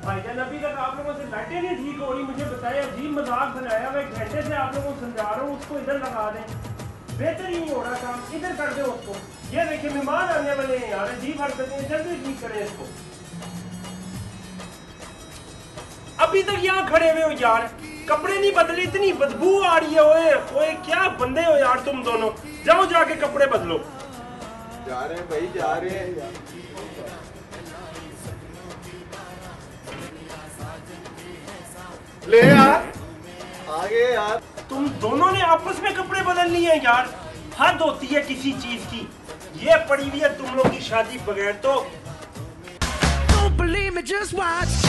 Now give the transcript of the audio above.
भाईजान अभी तक आप लोगों से लाइटें नहीं ठीक हो रही, मुझे बताया अजीब मजाक बनाया हुआ, 1 घंटे से आप लोगों को समझा रहा हूँ उसको इधर लगा दें, बेहतर ही नहीं हो रहा काम, इधर कर दे उसको। ये देखिए मेहमान आने वाले हैं यार, अजीब हरकतें, जल्दी ठीक करें इसको। अभी तक यहाँ खड़े हुए हो यार, कपड़े नहीं बदले, इतनी बदबू आ रही है। ओए ओए क्या बंदे हो यार तुम दोनों, जाओ जाके कपड़े बदलो। जा रहे हैं भाई, जा रहे हैं। ले यार आगे यार, तुम दोनों ने आपस में कपड़े बदल लिए हैं यार, हद होती है किसी चीज की। ये पड़ी हुई है तुम लोग की शादी बगैर तो। Don't believe me, just watch.